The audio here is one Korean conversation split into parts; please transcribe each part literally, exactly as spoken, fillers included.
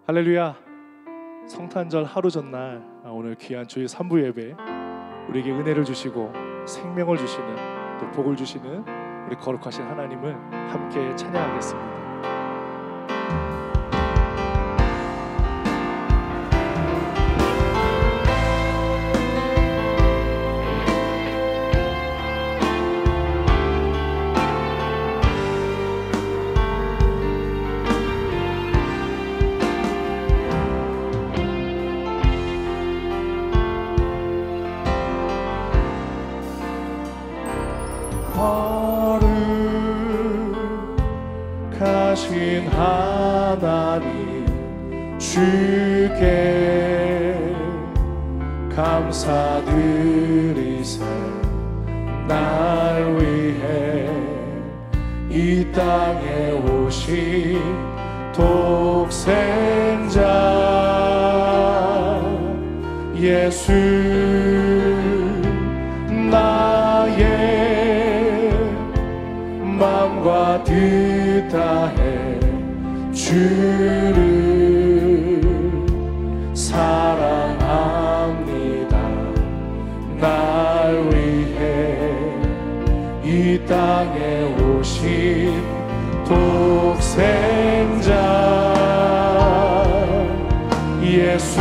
할렐루야. 성탄절 하루 전날 오늘 귀한 주일 삼부 예배 우리에게 은혜를 주시고 생명을 주시는 또 복을 주시는 우리 거룩하신 하나님을 함께 찬양하겠습니다. 거룩하신 하나님 주께 감사드리세. 날 위해 이 땅에 오신 독생자 예수 나의 마음과 뜻 다해 주를 사랑합니다. 날 위해 이 땅에 오신 독생자 예수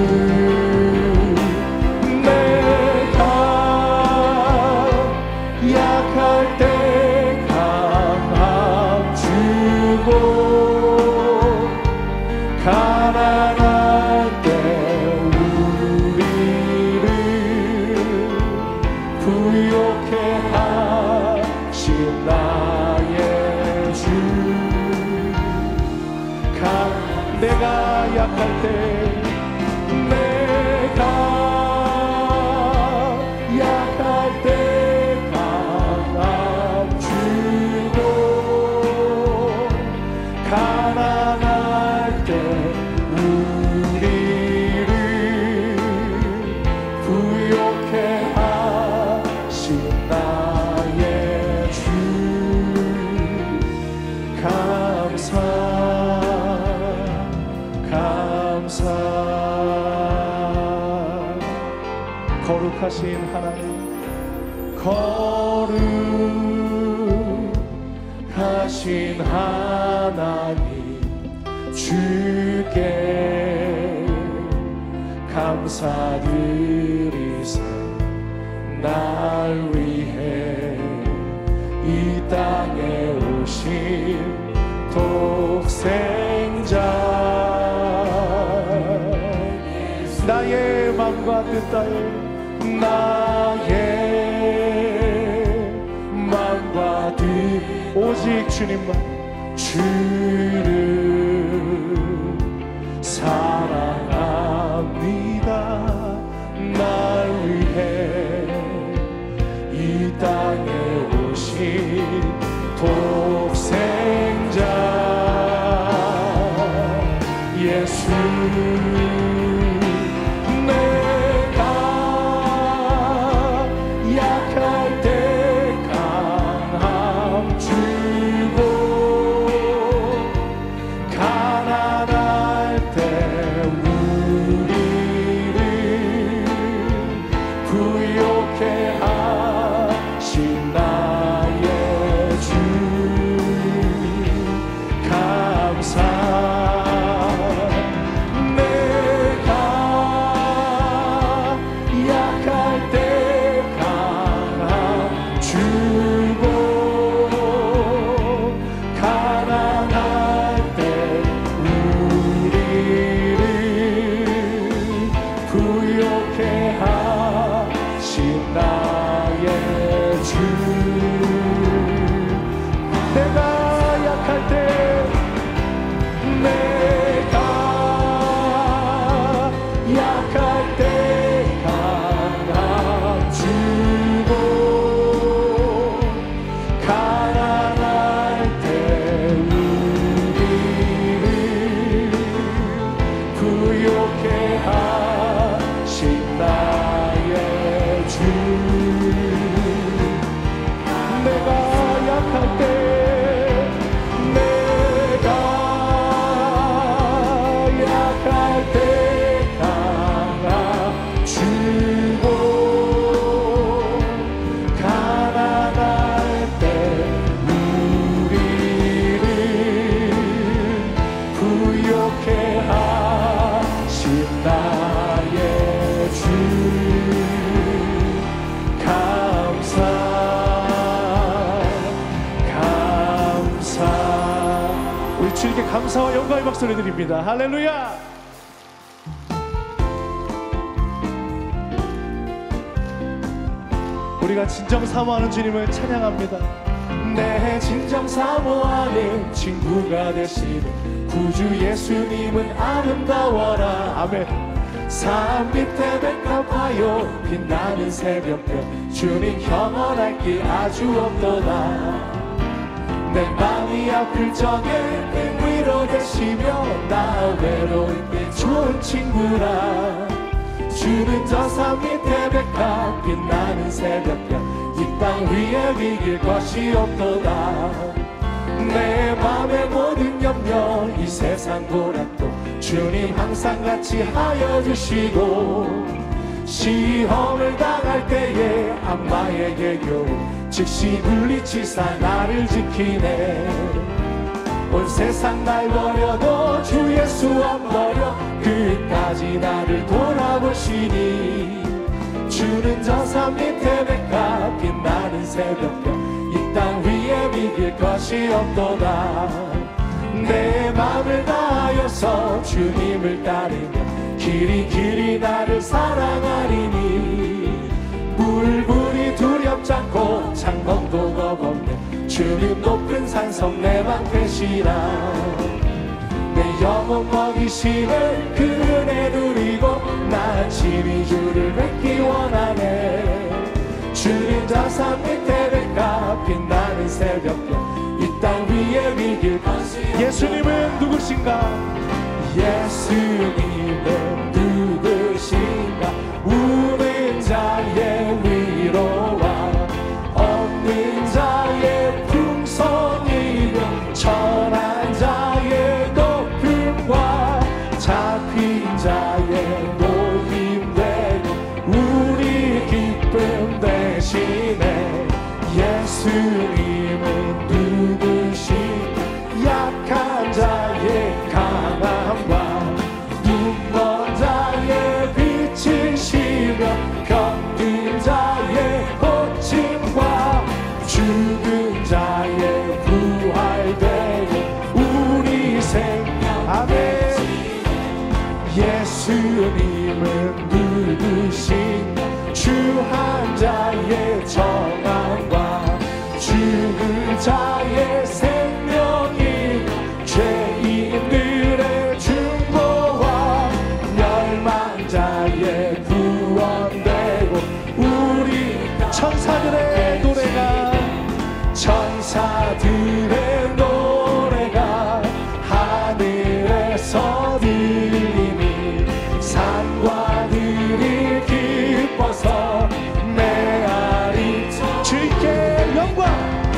가난할 때 우리를 부욕해 하신 나의 주. 내가 약할 때 내가 약할 때 강함 주고 가난할 때 우리를 부욕해 하신 나의 주. 감사 감사. 거룩하신 하나님 거룩하신 하나님 주께 감사드리세. 날 위해 이 땅에 오신 독생자 나의 맘과 뜻 다해 나의 맘과 뜻 오직 주님만 주를 사랑합니다. 날 위해 이 땅에 오신 독생자 예수 내가 약할 때 강함 주고 가난할 때 우리를 부욕해 하신 나의 주. 우리 주님께 감사와 영광의 박수를 드립니다. 할렐루야. 우리가 진정 사모하는 주님을 찬양합니다. 내 진정 사모하는 친구가 되시는 구주 예수님은 아름다워라. 아멘. 산 밑에 백합하여 빛나는 새벽별 주님 경험할 길 아주 없도다. 내 맘이 아플 적에 위로 되시며 나 외로울 때 좋은 친구라. 주는 저 산 밑에 백합 빛나는 새벽별 이 땅 위에 비길 것이 없도다. 내 맘의 모든 염려 이 세상 보라도 주님 항상 같이 하여 주시고 시험을 당할 때에 악마에게 겨우 즉시 물리치사 나를 지키네. 온 세상 날 버려도 주 예수 안 버려 끝까지 나를 돌아보시니. 주는 저 산 밑에 백합 빛나는 새벽별 이 땅 위에 비길 것이 없도다. 내 맘을 다하여서 주님을 따르며 길이 길이 나를 사랑하리니. 물불이 두렵지 않고 창검도 겁없네 주님 높은 산성 내 맘 되시라. 내 영혼 먹이시는 그 은혜 누리고 나 친히 주를 뵙기 원하네. 주님 저 산 밑에 백합 빛나는 새벽별 이 땅 위에 비길 것이 예수님은 누구신가? 예수님은 누구신가? 우는 자의 위로와 없는 자의 풍성이며 천한 자의 높음과 잡힌 자의 모임 되고 우리 기쁨 대신에. 예수님은 누구신 약한 자의 강함과 눈먼 자의 빛이시며 병든 자의 고침과 죽은 자의 부활되고 우리 생명. 아멘. 예수님은 누구신 주 한 자의 정함과 죽은 자의 생명이 죄인들의 중보와 멸망자의 구원되고 우리 천사들의 노래가 천사들의 노래가 하늘에서 들리니 산과 들이 기뻐서 메아리 주께 영광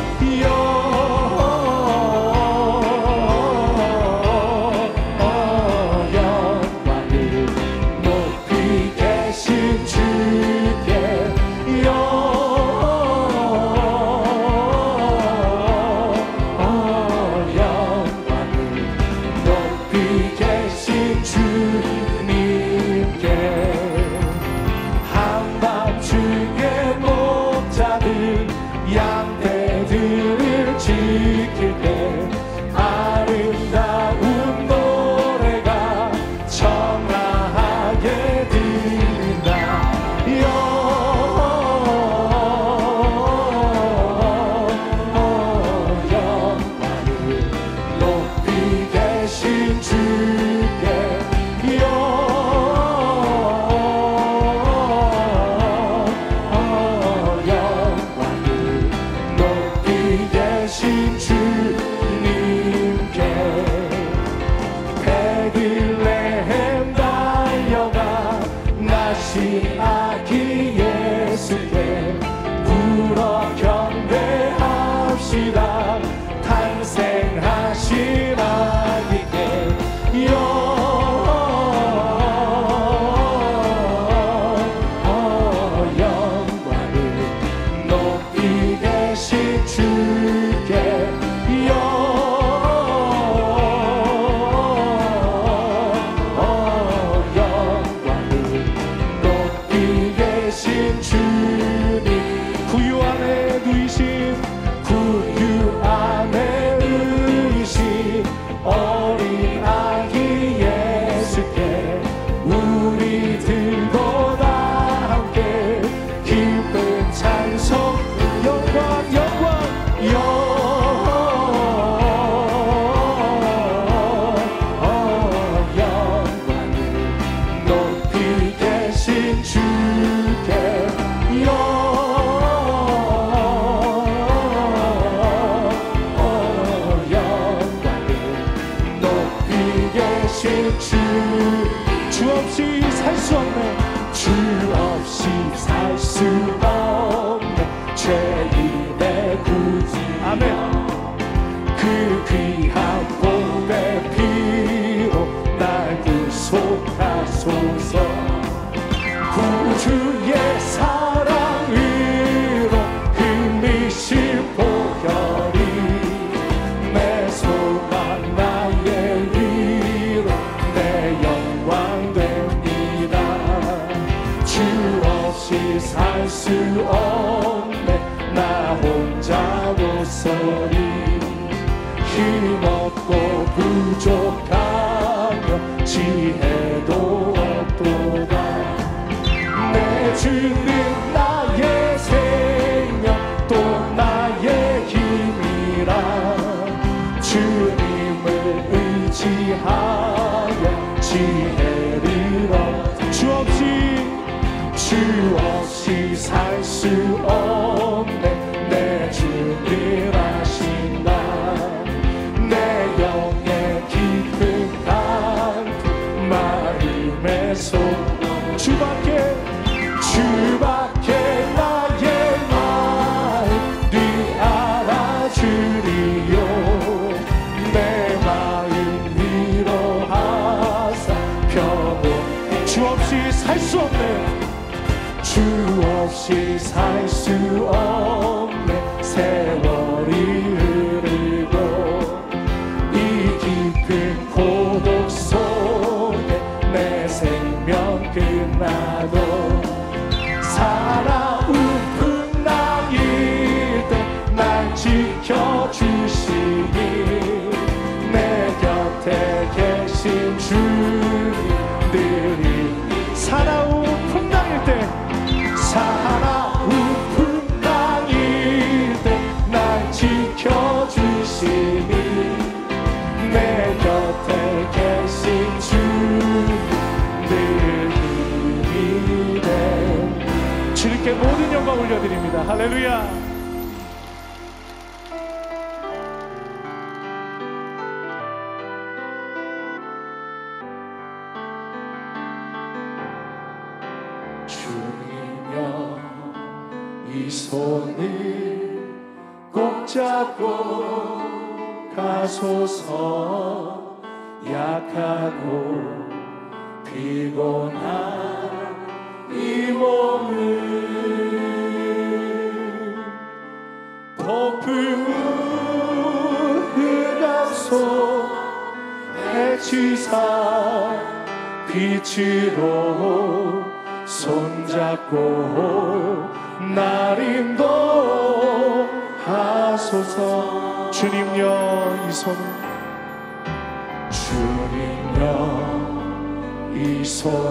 영광을 높이 계신 주께 영광을 높이 계신 주님께. 한밤중에 목자들 양떼들을 지킬 때 아름다운 노래가 청아하게 들린다. 영광을 높이 계신 주께 영광을 높이 계신 주님께. 베들레헴 달려가 나신 아기 예수께 불어 경배합시다. 탄생하신 아기께 영광을 높이 계신 주께 영광을 높이 계신 주님. 구유 안에 누이신 구유 안에 누이신 계신 주, 주 없이 살 수 없네. 주 없이 살 수 없네. 죄인의 구주 아멘. 그 귀한 보배 피로 날 구속하소서. 구주의 사랑으로 흘리실 보혈이 내 소망 나의 위로 내 영광 됩니다. 주 없이 살 수 없네. 나 혼자 고서리 힘없고 부족하며 지혜도 없도다. 내 주는 나의 생명 또 나의 힘이라. 주님을 의지하여 지혜를 얻. 주 없이 주 없이 살 수 없네. 내 주를 아신다. 내 영의 깊은 강품 마음의 속 주밖에 주밖에 나의 마음을 알아주리요. 내 마음 위로하사 평온. 주 없이 살 수 없네. 주 없이 살 수 없네. 세월이 흐르고 이 깊은 고독 속에 내 생명 끝나도 살아우픈 나일 때 날 지켜주시니 내 곁에 계신 주님들이 살아온 풍랑일 때 살아우픈 나일 때 날 지켜주시니 내 곁에 계신 주님들이네. 주님께 모든 영광 올려드립니다. 할렐루야. 주님여 이 손을 꼭 잡고 가소서. 약하고 피곤한 이 몸을 폭풍 흑암 속 해치사 빛으로 손잡고 날 인도하소서. 주님여 이 손을 주님여 이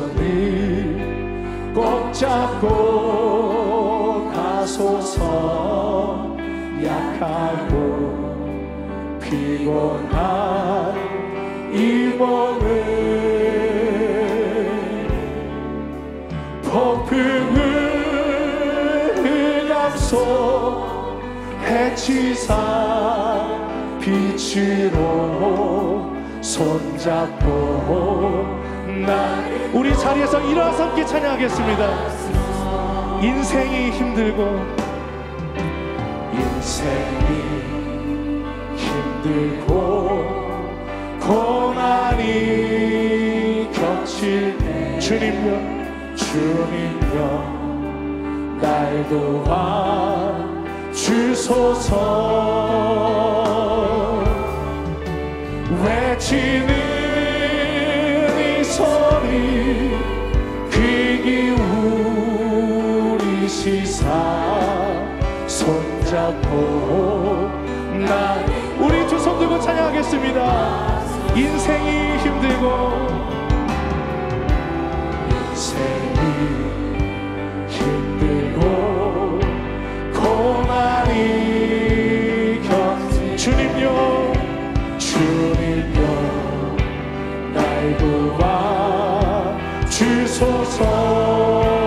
손을 꼭 잡고 가소서. 약하고 피곤한 이 몸을 폭풍을 흑암 속 해치사 빛으로 손잡고 날. 우리 자리에서 일어나서 함께 찬양하겠습니다. 인생이 힘들고 인생이 힘들고 고난이 겹칠 때 주님여 주님여 날 도와 주소서. 외치는 이 소리 귀 기울이시사 손잡고 날. 우리 두 손 들고 찬양하겠습니다. 인생이 힘들고 인생이 힘들고 고난이 겹친 주님여 주님여 날 도와 주소서.